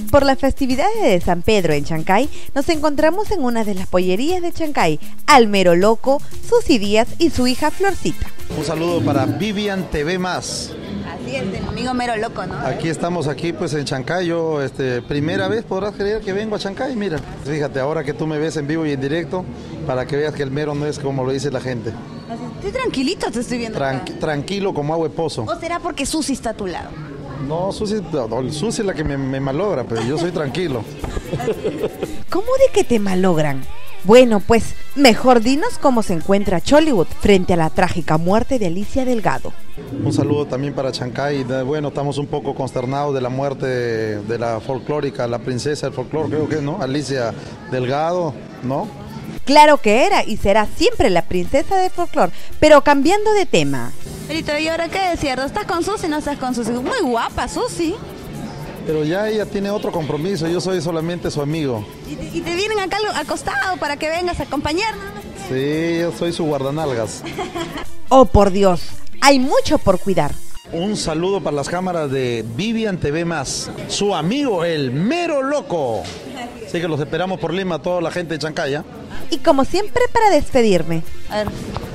Por las festividades de San Pedro en Chancay, nos encontramos en una de las pollerías de Chancay, al mero loco, Susy Díaz y su hija Florcita. Un saludo para Vivian TV+. Así es, mi amigo mero loco, ¿no? Aquí estamos pues en Chancay. Yo, primera vez podrás creer que vengo a Chancay. Mira, fíjate, ahora que tú me ves en vivo y en directo, para que veas que el mero no es como lo dice la gente. Estoy tranquilito, te estoy viendo. Tranquilo como agua de pozo. ¿O será porque Susy está a tu lado? No, Susy es la que me malogra, pero yo soy tranquilo. ¿Cómo de que te malogran? Bueno, pues, mejor dinos cómo se encuentra Chollywood frente a la trágica muerte de Alicia Delgado. Un saludo también para Chancay. Bueno, estamos un poco consternados de la muerte de la folclórica, la princesa del folclore, creo que, ¿no? Alicia Delgado, ¿no? Claro que era y será siempre la princesa del folclore, pero cambiando de tema. Perito, ¿y ahora qué es cierto? ¿Estás con Susy o no estás con Susy? Muy guapa, Susy. Pero ya ella tiene otro compromiso, yo soy solamente su amigo. ¿Y te vienen acá al costado para que vengas a acompañarnos? Sí, yo soy su guardanalgas. Oh, por Dios, hay mucho por cuidar. Un saludo para las cámaras de Vivian TV+, su amigo el mero loco. Así que los esperamos por Lima, toda la gente de Chancay, ¿eh? Y como siempre, para despedirme. A ver.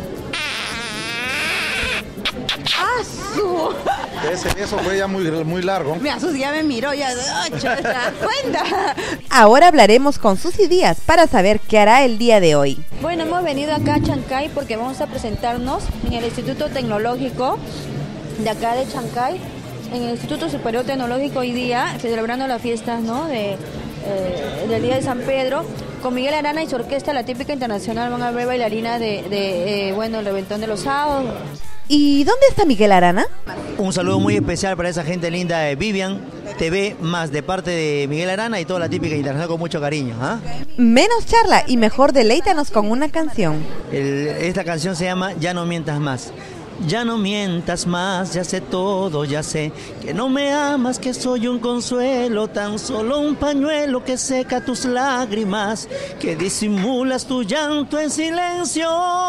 Ese beso fue ya muy largo. Mira, Susy ya me miró, ya ¿te das cuenta? Ahora hablaremos con Susy Díaz para saber qué hará el día de hoy. Bueno, hemos venido acá a Chancay porque vamos a presentarnos en el Instituto Tecnológico de acá de Chancay, en el Instituto Superior Tecnológico hoy día, celebrando las fiestas, ¿no? Del Día de San Pedro. Con Miguel Arana y su orquesta, la típica internacional, van a ver bailarinas el reventón de los sábados. ¿Y dónde está Miguel Arana? Un saludo muy especial para esa gente linda de Vivian TV+, de parte de Miguel Arana y toda la típica internacional con mucho cariño. Menos charla y mejor deleítanos con una canción. Esta canción se llama Ya no mientas más. Ya no mientas más, ya sé todo, ya sé que no me amas, que soy un consuelo, tan solo un pañuelo que seca tus lágrimas, que disimulas tu llanto en silencio.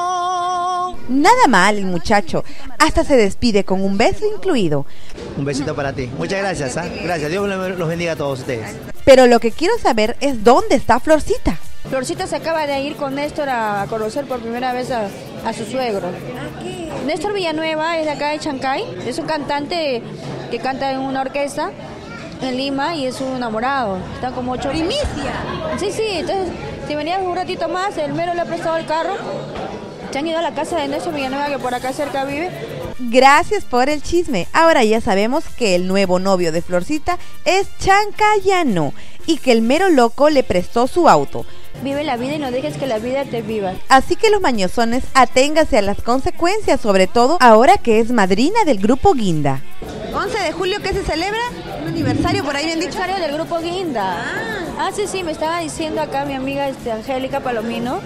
Nada mal, el muchacho. Hasta se despide con un beso incluido. Un besito para ti. Muchas gracias. Gracias. Dios los bendiga a todos ustedes. Pero lo que quiero saber es dónde está Florcita. Florcita se acaba de ir con Néstor a conocer por primera vez a su suegro. Néstor Villanueva es de acá de Chancay, es un cantante que canta en una orquesta en Lima y es un enamorado. Están como 8 ¡Primicia! Sí, entonces si venías un ratito más, el mero le ha prestado el carro. Se han ido a la casa de Néstor Villanueva, que por acá cerca vive. Gracias por el chisme. Ahora ya sabemos que el nuevo novio de Florcita es chancayano y que el mero loco le prestó su auto. Vive la vida y no dejes que la vida te viva. Así que los mañosones, aténgase a las consecuencias, sobre todo ahora que es madrina del grupo Guinda. 11 de julio, ¿qué se celebra? ¿Un aniversario por ahí bien dicho? Aniversario del grupo Guinda. Sí, me estaba diciendo acá mi amiga Angélica Palomino,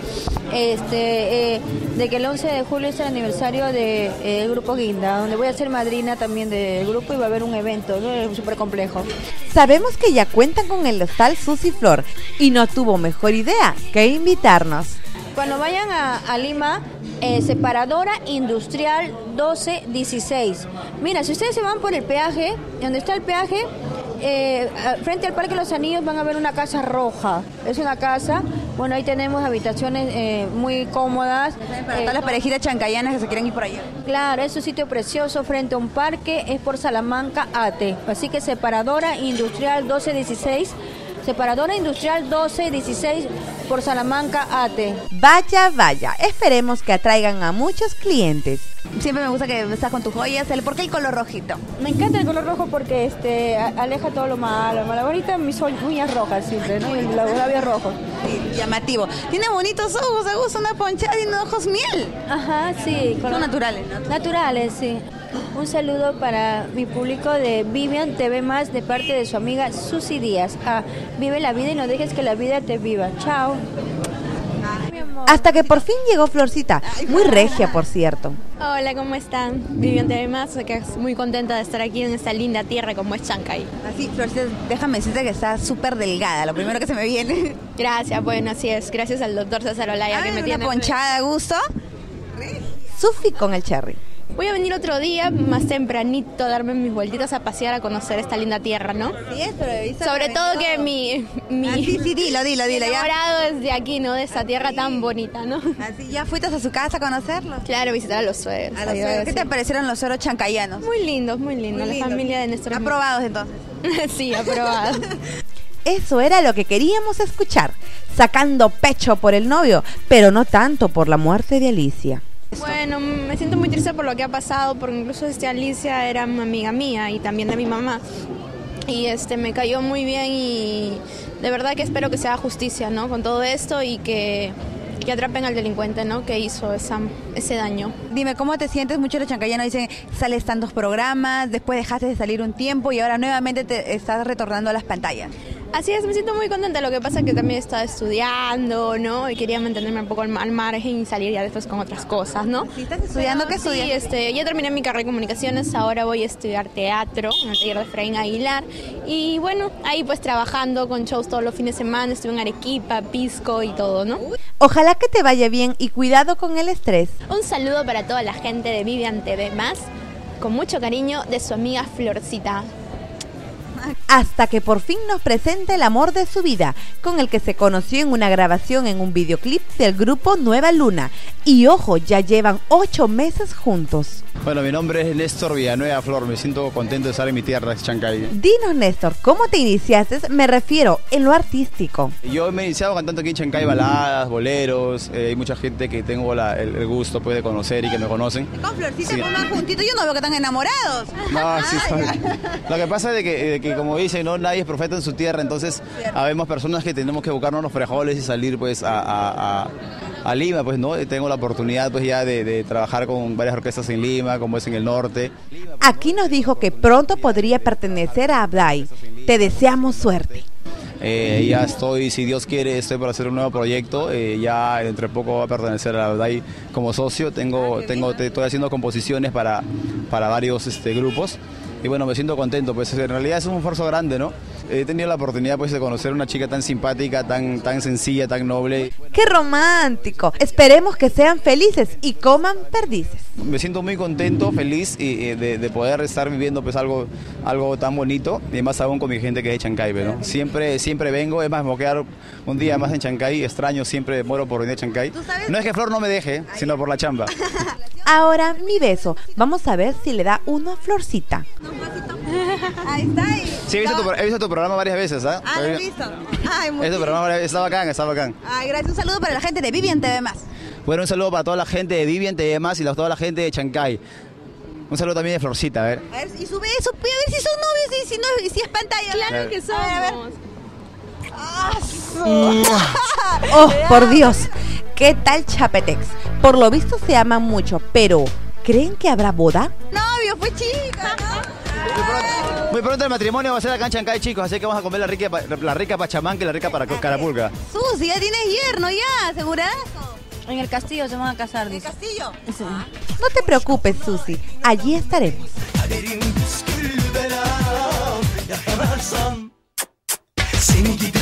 de que el 11 de julio es el aniversario del grupo Guinda, donde voy a ser madrina también del grupo y va a haber un evento, ¿no? Súper complejo. Sabemos que ya cuentan con el hostal Susy Flor y no tuvo mejor idea que invitarnos. Cuando vayan a Lima, separadora industrial 1216. Mira, si ustedes se van por el peaje, donde está el peaje, frente al Parque Los Anillos van a ver una casa roja. Es una casa, bueno, ahí tenemos habitaciones muy cómodas. Para todas las parejitas chancayanas que se quieren ir por allá. Claro, es un sitio precioso frente a un parque, es por Salamanca Ate. Así que separadora industrial 1216. Separadora industrial 1216 por Salamanca Ate. Vaya, esperemos que atraigan a muchos clientes. Siempre me gusta que estás con tus joyas. ¿Por qué el color rojito? Me encanta el color rojo porque aleja todo lo malo. Ahorita mis uñas rojas siempre, ¿no? Y los labios rojos. Sí, llamativo. Tiene bonitos ojos, me gusta una ponchada y unos ojos miel. Ajá, sí. Son naturales, ¿no? Naturales, sí. Un saludo para mi público de Vivian TV+, de parte de su amiga Susy Díaz. Vive la vida y no dejes que la vida te viva. Chao. Hasta que por fin llegó Florcita, muy regia, por cierto. Hola, ¿cómo están? Vivian TV+, que es muy contenta de estar aquí en esta linda tierra como es Chancay. Así, Florcita, déjame decirte que está súper delgada, lo primero que se me viene. Gracias, bueno, así es. Gracias al doctor César Olaya que me tiene... ¿Una ponchada a gusto? Sufi con el cherry. Voy a venir otro día más tempranito a darme mis vueltitas a pasear, a conocer esta linda tierra, ¿no? Sí, es, pero he visto Sobre que todo venido- que mi Sí, dilo, ya. enamorado es de aquí, ¿no? De esta tierra tan bonita, ¿no? Así, ¿ya fuiste a su casa a conocerlo? Claro, visitar a los suegros. A los ahí, suegros. ¿Qué sí. te parecieron los suegros chancayanos? Muy lindos, muy lindos. La familia de Néstor. Aprobados entonces. Sí, aprobados. Eso era lo que queríamos escuchar, sacando pecho por el novio, pero no tanto por la muerte de Alicia. Bueno, me siento muy triste por lo que ha pasado, porque incluso Alicia era una amiga mía y también de mi mamá. Y me cayó muy bien y de verdad que espero que se haga justicia, ¿no? Con todo esto y que atrapen al delincuente, ¿no? Que hizo ese daño. Dime, ¿cómo te sientes? Muchos los chancayanos dicen, sales tantos programas, después dejaste de salir un tiempo y ahora nuevamente te estás retornando a las pantallas. Así es, me siento muy contenta. Lo que pasa es que también estaba estudiando, ¿no? Y quería mantenerme un poco al margen y salir ya después con otras cosas, ¿no? Si estás estudiando, ¿qué estudias? Sí, ya terminé mi carrera de comunicaciones, ahora voy a estudiar teatro en el taller de Efraín Aguilar. Y bueno, ahí pues trabajando con shows todos los fines de semana, estuve en Arequipa, Pisco y todo, ¿no? Ojalá que te vaya bien y cuidado con el estrés. Un saludo para toda la gente de Vivian TV+, con mucho cariño de su amiga Florcita. Hasta que por fin nos presenta el amor de su vida, con el que se conoció en una grabación en un videoclip del grupo Nueva Luna. Y ojo, ya llevan 8 meses juntos. Bueno, mi nombre es Néstor Villanueva Flor, me siento contento de estar en mi tierra, Chancay. Dinos, Néstor, ¿cómo te iniciaste? Me refiero en lo artístico. Yo me he iniciado cantando aquí en Chancay baladas, boleros, hay mucha gente que tengo el gusto pues, de conocer y que me conocen. Con Florcita, Sí. con más juntitos, yo no veo que están enamorados. No, sí, lo que pasa es de que como dicen, ¿no? Nadie es profeta en su tierra, entonces habemos personas que tenemos que buscarnos los frijoles y salir pues a Lima, pues no, tengo la oportunidad pues ya de trabajar con varias orquestas en Lima, como es en el norte. Aquí nos dijo que pronto podría pertenecer a Abdai. Te deseamos suerte. Ya estoy, si Dios quiere, estoy para hacer un nuevo proyecto, ya dentro de poco va a pertenecer a la Abdai como socio, estoy haciendo composiciones para varios grupos. Y bueno, me siento contento, pues en realidad es un esfuerzo grande, ¿no? He tenido la oportunidad pues de conocer a una chica tan simpática, tan sencilla, tan noble. ¡Qué romántico! Esperemos que sean felices y coman perdices. Me siento muy contento, feliz y de poder estar viviendo pues algo tan bonito y más aún con mi gente que es de Chancay, ¿no? Siempre vengo, es más, me voy a quedar un día más en Chancay, extraño, siempre muero por venir a Chancay. No es que Flor no me deje, sino por la chamba. Ahora, mi beso. Vamos a ver si le da uno a Florcita. Ahí está. Sí, he visto tu programa varias veces, ¿ah? Ah, lo he visto. Ay, muy Este programa está bacán. Ay, gracias. Un saludo para la gente de Vivian TV+. Bueno, un saludo para toda la gente de Vivian TV+ y toda la gente de Chancay. Un saludo también de Florcita, a ver. A ver, y sube eso, a ver si son novios y si es pantalla. Claro que somos. A ver. ¡Oh, por Dios! ¿Qué tal Chapetex? Por lo visto se aman mucho, pero ¿creen que habrá boda? Novio, fue chica, ¿no? Muy pronto el matrimonio va a ser acá en Chancay, chicos, así que vamos a comer la rica pachamán que la rica para carapulca. Susi, ya tienes yerno, ya, ¿segurazo? En el castillo se van a casar, ¿En el dice. castillo? No te preocupes, Susi, allí estaremos. Kaderin püskül bela yakalarsan seni gidip